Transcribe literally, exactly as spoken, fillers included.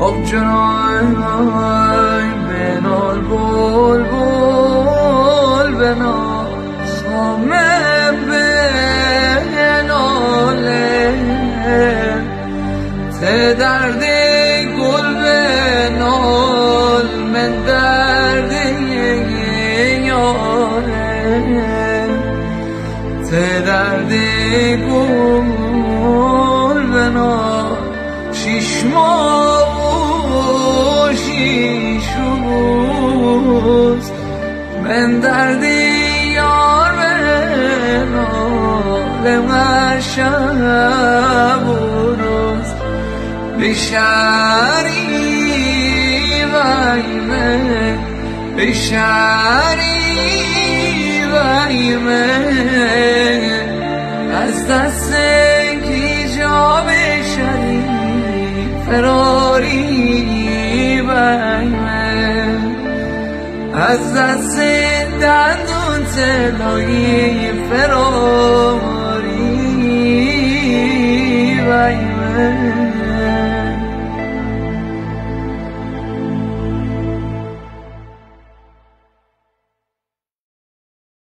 آب جنای بنال بول بول بنال خامم بناله ته درد گل بنال من درد یاره ته درد گل بنال شیش ماه و شیش روز من درد یار بنالم هر شب و روز بشری وایمه بشری وایمه از دست کی جا بشری فراری وایمه از دست دندون تلایی فراری